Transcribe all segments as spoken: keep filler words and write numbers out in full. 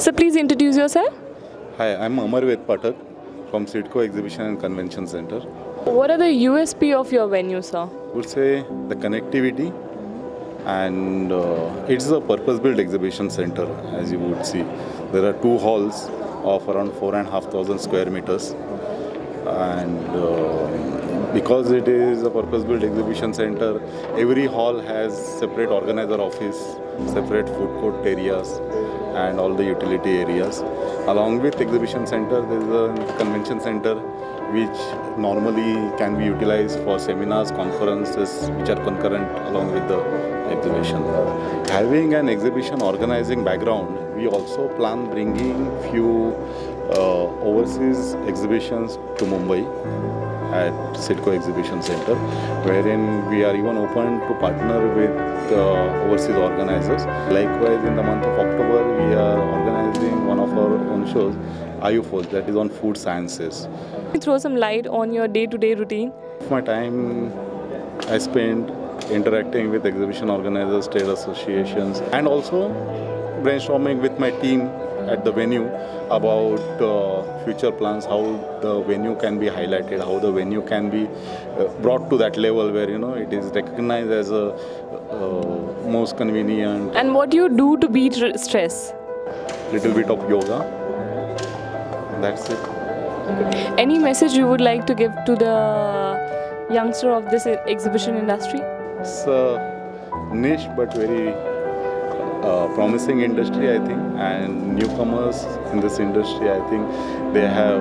So please introduce yourself. Hi, I'm Amar VedPathak from Sidco Exhibition and Convention Center. What are the U S P of your venue, sir? I would say the connectivity, and uh, it's a purpose-built exhibition center. As you would see, there are two halls of around four and a half thousand square meters, and uh, because it is a purpose-built exhibition center, every hall has separate organizer office, separate food court areas, and all the utility areas. Along with exhibition center, there is a convention center which normally can be utilized for seminars, conferences which are concurrent along with the exhibition. Having an exhibition organizing background, we also plan bringing few uh, overseas exhibitions to Mumbai at Sidco Exhibition Center, wherein we are even open to partner with uh, overseas organizers. Likewise, in the month of October, we are organizing one of our own shows, I U F O, that is on food sciences. Throw some light on your day-to-day routine. My time I spend interacting with exhibition organizers, trade associations, and also brainstorming with my team at the venue about uh, future plans, how the venue can be highlighted, how the venue can be uh, brought to that level where, you know, it is recognized as a uh, most convenient. And what do you do to beat stress? Little bit of yoga. That's it. Any message you would like to give to the youngster of this exhibition industry? It's a niche but very uh, promising industry, I think, and newcomers in this industry, I think they have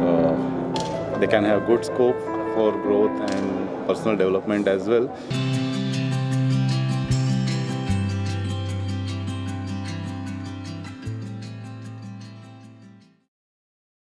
uh, they can have good scope for growth and personal development as well.